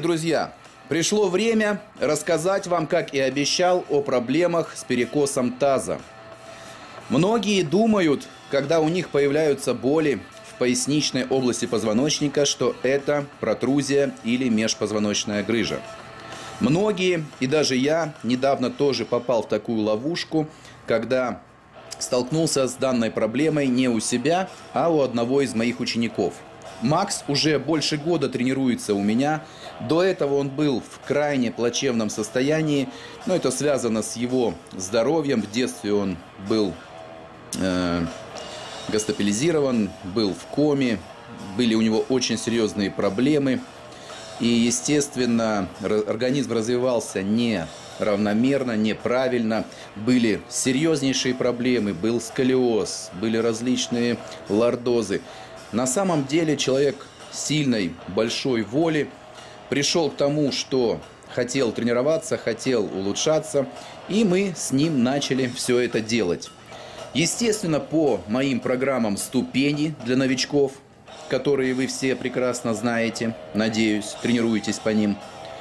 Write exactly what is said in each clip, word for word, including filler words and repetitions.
друзья! Пришло время рассказать вам, как и обещал, о проблемах с перекосом таза. Многие думают, когда у них появляются боли в поясничной области позвоночника, что это протрузия или межпозвоночная грыжа. Многие, и даже я, недавно тоже попал в такую ловушку, когда столкнулся с данной проблемой не у себя, а у одного из моих учеников. Макс уже больше года тренируется у меня. До этого он был в крайне плачевном состоянии, но это связано с его здоровьем. В детстве он был э, госпитализирован, был в коме, были у него очень серьезные проблемы. И, естественно, организм развивался неравномерно, неправильно. Были серьезнейшие проблемы, был сколиоз, были различные лордозы. На самом деле человек сильной, большой воли пришел к тому, что хотел тренироваться, хотел улучшаться, и мы с ним начали все это делать. Естественно, по моим программам «Ступени» для новичков, которые вы все прекрасно знаете, надеюсь, тренируетесь по ним.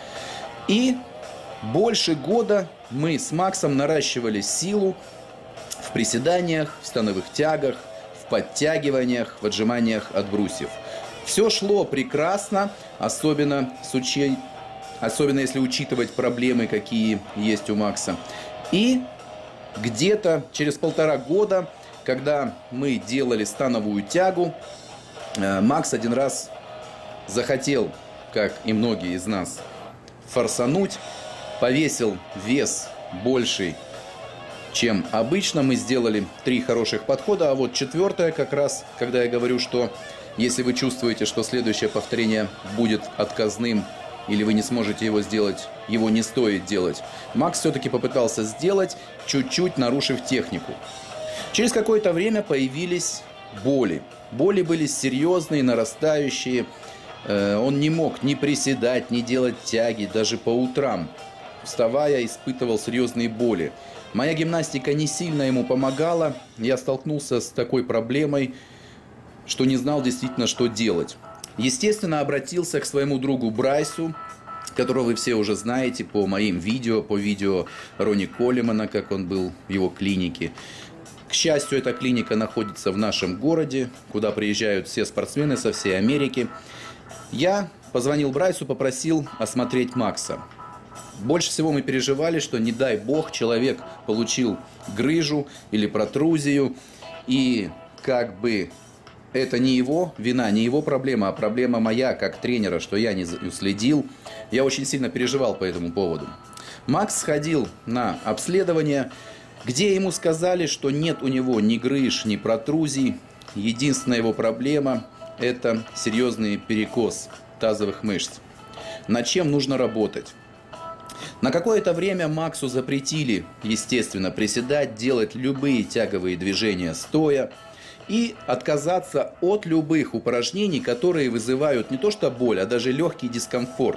И больше года мы с Максом наращивали силу в приседаниях, в становых тягах, в подтягиваниях, в отжиманиях от брусьев. Все шло прекрасно, особенно, с учи... особенно если учитывать проблемы, какие есть у Макса. И где-то через полтора года, когда мы делали становую тягу, Макс один раз захотел, как и многие из нас, форсануть, повесил вес больший, чем обычно. Мы сделали три хороших подхода, а вот четвертое как раз, когда я говорю, что если вы чувствуете, что следующее повторение будет отказным или вы не сможете его сделать, его не стоит делать, Макс все-таки попытался сделать, чуть-чуть нарушив технику. Через какое-то время появились боли. Боли были серьезные, нарастающие. Он не мог ни приседать, ни делать тяги, даже по утрам. Вставая, испытывал серьезные боли. Моя гимнастика не сильно ему помогала. Я столкнулся с такой проблемой, что не знал действительно, что делать. Естественно, обратился к своему другу Брайсу, которого вы все уже знаете по моим видео, по видео Ронни Коллимана, как он был в его клинике. К счастью, эта клиника находится в нашем городе, куда приезжают все спортсмены со всей Америки. Я позвонил Брайсу, попросил осмотреть Макса. Больше всего мы переживали, что, не дай бог, человек получил грыжу или протрузию, и как бы это не его вина, не его проблема, а проблема моя как тренера, что я не уследил. Я очень сильно переживал по этому поводу. Макс сходил на обследование, где ему сказали, что нет у него ни грыж, ни протрузий. Единственная его проблема – это серьезный перекос тазовых мышц. Над чем нужно работать? На какое-то время Максу запретили, естественно, приседать, делать любые тяговые движения стоя и отказаться от любых упражнений, которые вызывают не то что боль, а даже легкий дискомфорт.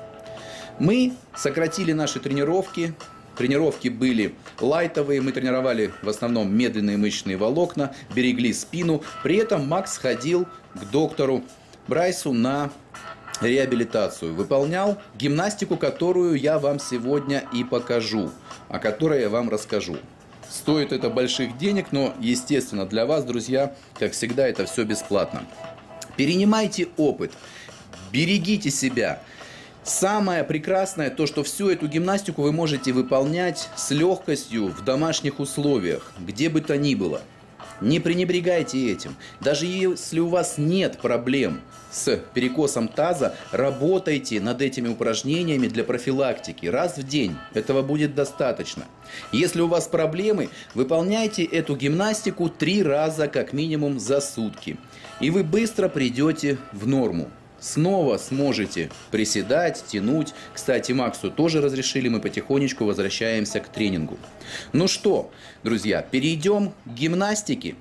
Мы сократили наши тренировки. Тренировки были лайтовые, мы тренировали в основном медленные мышечные волокна, берегли спину. При этом Макс ходил к доктору Брайсу на реабилитацию, выполнял гимнастику, которую я вам сегодня и покажу, о которой я вам расскажу. Стоит это больших денег, но, естественно, для вас, друзья, как всегда, это все бесплатно. Перенимайте опыт, берегите себя. Самое прекрасное то, что всю эту гимнастику вы можете выполнять с легкостью в домашних условиях, где бы то ни было. Не пренебрегайте этим. Даже если у вас нет проблем с перекосом таза, работайте над этими упражнениями для профилактики. Раз в день этого будет достаточно. Если у вас проблемы, выполняйте эту гимнастику три раза как минимум за сутки. И вы быстро придете в норму. Снова сможете приседать, тянуть. Кстати, Максу тоже разрешили, мы потихонечку возвращаемся к тренингу. Ну что, друзья, перейдем к гимнастике.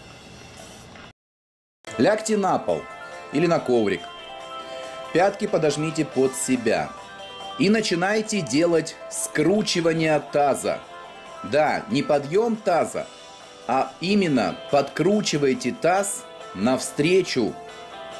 Лягте на пол или на коврик. Пятки подожмите под себя. И начинайте делать скручивание таза. Да, не подъем таза, а именно подкручивайте таз навстречу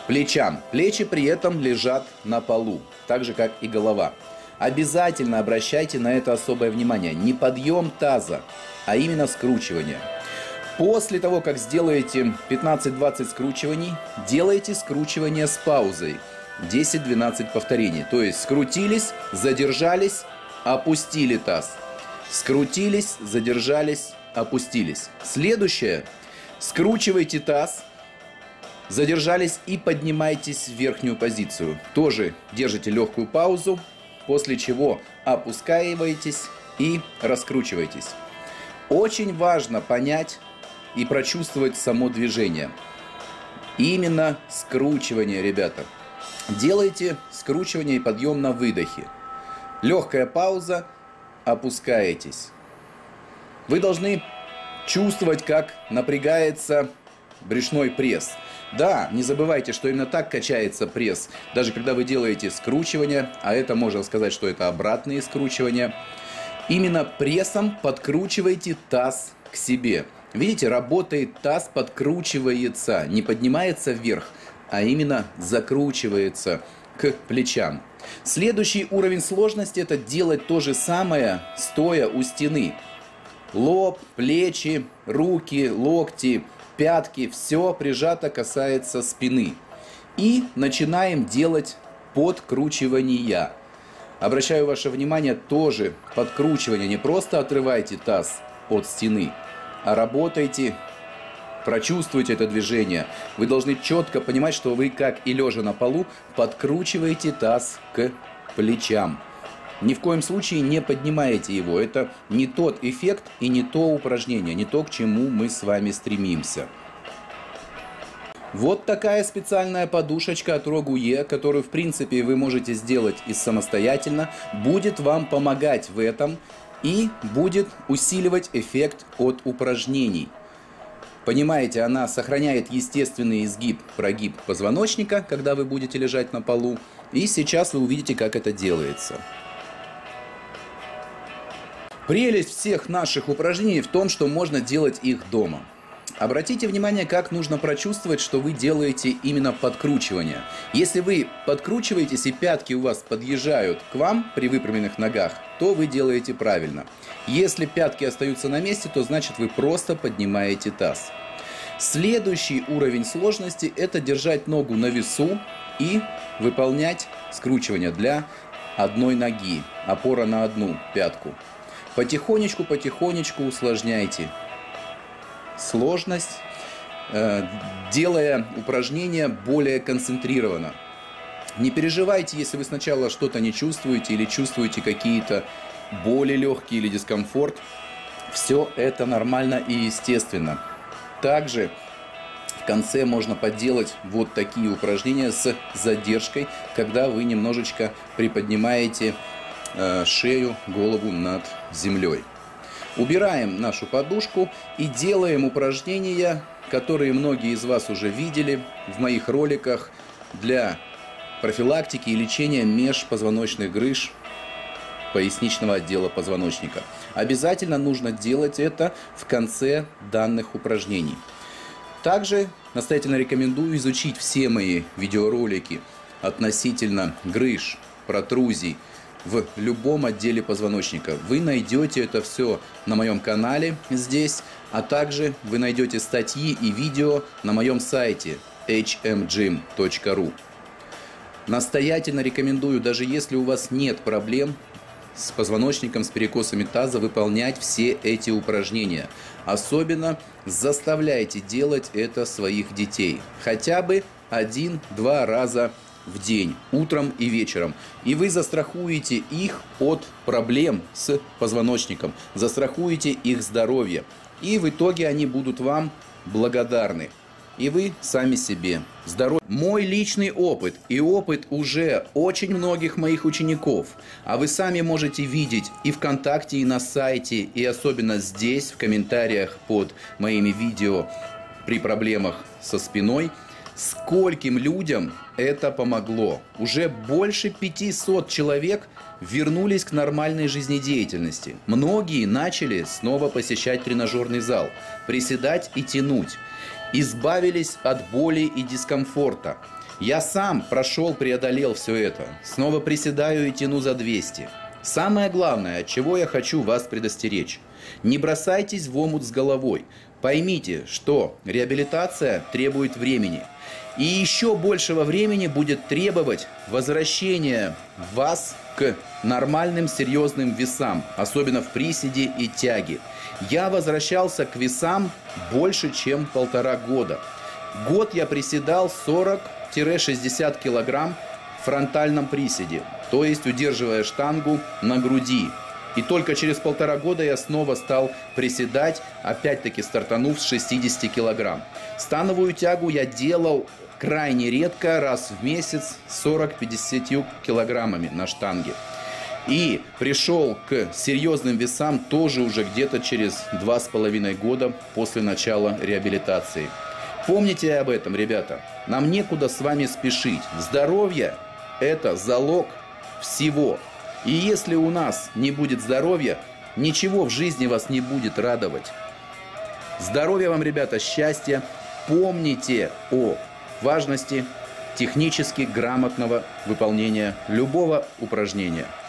плечам. Плечи при этом лежат на полу, так же как и голова. Обязательно обращайте на это особое внимание. Не подъем таза, а именно скручивание. После того, как сделаете пятнадцать-двадцать скручиваний, делайте скручивание с паузой. десять-двенадцать повторений. То есть скрутились, задержались, опустили таз. Скрутились, задержались, опустились. Следующее. Скручивайте таз, задержались и поднимайтесь в верхнюю позицию. Тоже держите легкую паузу, после чего опускаиваетесь и раскручиваетесь. Очень важно понять и прочувствовать само движение. Именно скручивание, ребята. Делайте скручивание и подъем на выдохе. Легкая пауза, опускаетесь. Вы должны чувствовать, как напрягается брюшной пресс. Да, не забывайте, что именно так качается пресс, даже когда вы делаете скручивание, а это можно сказать, что это обратные скручивания. Именно прессом подкручивайте таз к себе. Видите, работает таз, подкручивается, не поднимается вверх, а именно закручивается к плечам. Следующий уровень сложности — это делать то же самое, стоя у стены. Лоб, плечи, руки, локти, пятки — все прижато касается спины. И начинаем делать подкручивания. Обращаю ваше внимание, тоже подкручивание. Не просто отрывайте таз от стены, а работайте, прочувствуйте это движение. Вы должны четко понимать, что вы, как и лежа на полу, подкручиваете таз к плечам. Ни в коем случае не поднимаете его. Это не тот эффект и не то упражнение, не то, к чему мы с вами стремимся. Вот такая специальная подушечка от Рогуе, которую, в принципе, вы можете сделать и самостоятельно, будет вам помогать в этом и будет усиливать эффект от упражнений. Понимаете, она сохраняет естественный изгиб, прогиб позвоночника, когда вы будете лежать на полу. И сейчас вы увидите, как это делается. Прелесть всех наших упражнений в том, что можно делать их дома. Обратите внимание, как нужно прочувствовать, что вы делаете именно подкручивание. Если вы подкручиваетесь и пятки у вас подъезжают к вам при выпрямленных ногах, то вы делаете правильно. Если пятки остаются на месте, то значит вы просто поднимаете таз. Следующий уровень сложности — это держать ногу на весу и выполнять скручивание для одной ноги, опора на одну пятку. Потихонечку, потихонечку усложняйте сложность, э, делая упражнения более концентрированно. Не переживайте, если вы сначала что-то не чувствуете или чувствуете какие-то боли легкие или дискомфорт. Все это нормально и естественно. Также в конце можно поделать вот такие упражнения с задержкой, когда вы немножечко приподнимаете э, шею, голову над землей. Убираем нашу подушку и делаем упражнения, которые многие из вас уже видели в моих роликах для профилактики и лечения межпозвоночных грыж поясничного отдела позвоночника. Обязательно нужно делать это в конце данных упражнений. Также настоятельно рекомендую изучить все мои видеоролики относительно грыж, протрузий в любом отделе позвоночника. Вы найдете это все на моем канале здесь, а также вы найдете статьи и видео на моем сайте эйч эм джим точка ру. Настоятельно рекомендую, даже если у вас нет проблем с позвоночником, с перекосами таза, выполнять все эти упражнения. Особенно заставляйте делать это своих детей. Хотя бы один-два раза в день, утром и вечером. И вы застрахуете их от проблем с позвоночником, застрахуете их здоровье. И в итоге они будут вам благодарны. И вы сами себе. Здоровье. Мой личный опыт и опыт уже очень многих моих учеников. А вы сами можете видеть и ВКонтакте, и на сайте, и особенно здесь, в комментариях под моими видео при проблемах со спиной, скольким людям это помогло. Уже больше пятисот человек вернулись к нормальной жизнедеятельности. Многие начали снова посещать тренажерный зал, приседать и тянуть. Избавились от боли и дискомфорта. Я сам прошел, преодолел все это. Снова приседаю и тяну за двести. Самое главное, от чего я хочу вас предостеречь. Не бросайтесь в омут с головой. Поймите, что реабилитация требует времени. И еще большего времени будет требовать возвращения вас к нормальным серьезным весам, особенно в приседе и тяге. Я возвращался к весам больше, чем полтора года. Год я приседал сорок-шестьдесят килограмм в фронтальном приседе, то есть удерживая штангу на груди. И только через полтора года я снова стал приседать, опять-таки стартанув с шестидесяти килограмм. Становую тягу я делал крайне редко, раз в месяц, сорок-пятьдесят килограммами на штанге. И пришел к серьезным весам тоже уже где-то через два с половиной года после начала реабилитации. Помните об этом, ребята. Нам некуда с вами спешить. Здоровье – это залог всего. И если у нас не будет здоровья, ничего в жизни вас не будет радовать. Здоровья вам, ребята, счастья. Помните о важности технически грамотного выполнения любого упражнения.